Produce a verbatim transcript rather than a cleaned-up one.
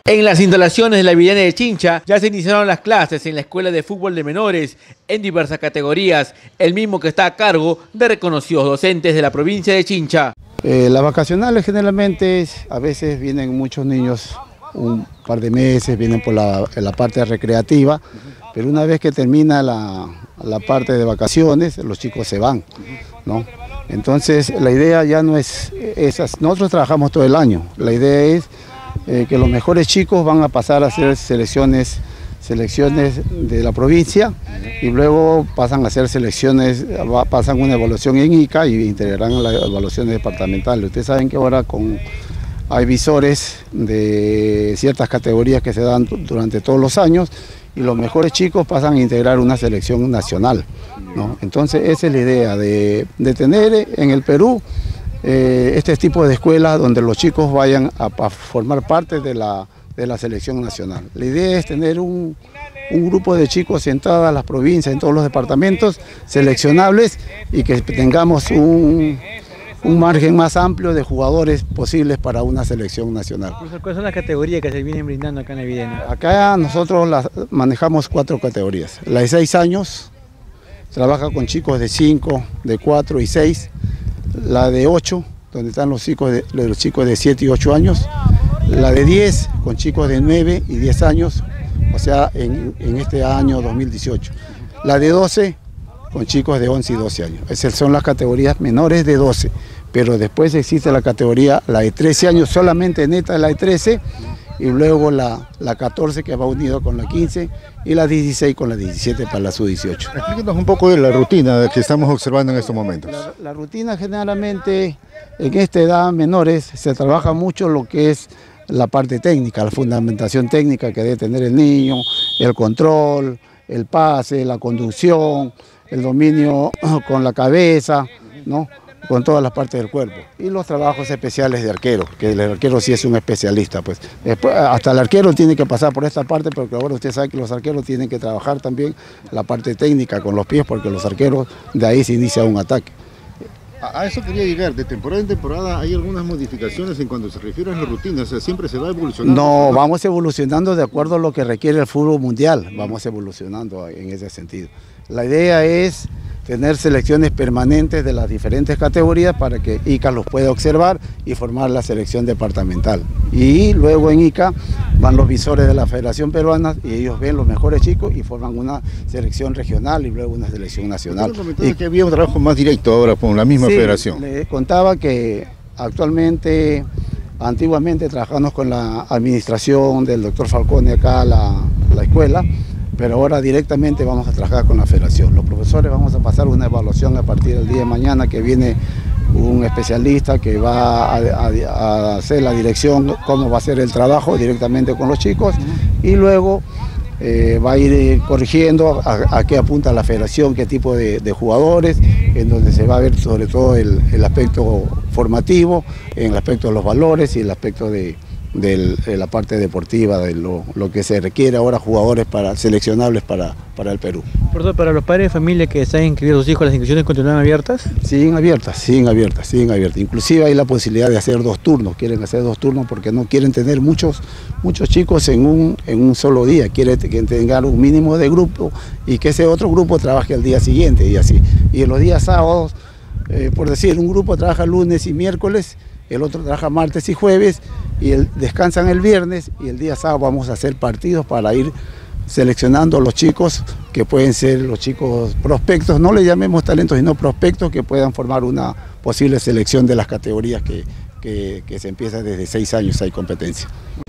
En las instalaciones de la Villena de Chincha ya se iniciaron las clases en la Escuela de Fútbol de Menores en diversas categorías, el mismo que está a cargo de reconocidos docentes de la provincia de Chincha. Eh, las vacacionales generalmente a veces vienen muchos niños, un par de meses, vienen por la, la parte recreativa, pero una vez que termina la, la parte de vacaciones, los chicos se van, ¿no? Entonces la idea ya no es esa, nosotros trabajamos todo el año, la idea es Eh, que los mejores chicos van a pasar a hacer selecciones, selecciones de la provincia y luego pasan a hacer selecciones, pasan una evaluación en I C A y integrarán las evaluaciones departamentales. Ustedes saben que ahora con, hay visores de ciertas categorías que se dan durante todos los años y los mejores chicos pasan a integrar una selección nacional, ¿no? Entonces esa es la idea de, de tener en el Perú Eh, este tipo de escuelas donde los chicos vayan a, a formar parte de la, de la selección nacional. La idea es tener un, un grupo de chicos en todas las provincias, en todos los departamentos, seleccionables y que tengamos un, un margen más amplio de jugadores posibles para una selección nacional. ¿Cuáles son las categorías que se vienen brindando acá en la Villena? Acá nosotros las, manejamos cuatro categorías. La de seis años, trabaja con chicos de cinco, de cuatro y seis. La de ocho, donde están los chicos de, los chicos de siete y ocho años, la de diez, con chicos de nueve y diez años, o sea, en, en este año dos mil dieciocho. La de doce, con chicos de once y doce años. Esas son las categorías menores de doce, pero después existe la categoría, la de trece años, solamente neta la de trece, y luego la, la catorce que va unido con la quince y la dieciséis con la diecisiete para la sub dieciocho. Explíquenos un poco de la rutina que estamos observando en estos momentos. La, la rutina generalmente en esta edad menores se trabaja mucho lo que es la parte técnica, la fundamentación técnica que debe tener el niño, el control, el pase, la conducción, el dominio con la cabeza, ¿no?, con todas las partes del cuerpo. Y los trabajos especiales de arquero, que el arquero sí es un especialista, pues. Después, hasta el arquero tiene que pasar por esta parte, porque ahora usted sabe que los arqueros tienen que trabajar también la parte técnica con los pies, porque los arqueros de ahí se inicia un ataque. A eso quería llegar, de temporada en temporada hay algunas modificaciones en cuanto se refiere a la rutina, o sea, siempre se va evolucionando. No, vamos evolucionando de acuerdo a lo que requiere el fútbol mundial, vamos evolucionando en ese sentido. La idea es tener selecciones permanentes de las diferentes categorías para que I C A los pueda observar y formar la selección departamental. Y luego en I C A van los visores de la Federación Peruana y ellos ven los mejores chicos y forman una selección regional y luego una selección nacional. Y que había un trabajo más directo ahora con la misma sí, federación. Le contaba que actualmente, antiguamente trabajamos con la administración del doctor Falcone acá, la, la escuela, pero ahora directamente vamos a trabajar con la federación. Los profesores vamos a pasar una evaluación a partir del día de mañana, que viene un especialista que va a, a, a hacer la dirección, cómo va a ser el trabajo directamente con los chicos, y luego eh, va a ir corrigiendo a, a qué apunta la federación, qué tipo de, de jugadores, en donde se va a ver sobre todo el, el aspecto formativo, en el aspecto de los valores y el aspecto de De, de la parte deportiva, de lo, lo que se requiere ahora jugadores para, seleccionables para, para el Perú. Por eso, para los padres de familia que están inscritos sus hijos, ¿las inscripciones continúan abiertas? Siguen abiertas, siguen abiertas, siguen abiertas. Inclusive hay la posibilidad de hacer dos turnos, quieren hacer dos turnos porque no quieren tener muchos, muchos chicos en un, en un solo día, quieren que tengan un mínimo de grupo y que ese otro grupo trabaje al día siguiente y así. Y en los días sábados, eh, por decir, un grupo trabaja lunes y miércoles, el otro trabaja martes y jueves, y el, descansan el viernes, y el día sábado vamos a hacer partidos para ir seleccionando a los chicos que pueden ser los chicos prospectos, no le llamemos talentos, sino prospectos que puedan formar una posible selección de las categorías que, que, que se empieza desde seis años, hay competencia.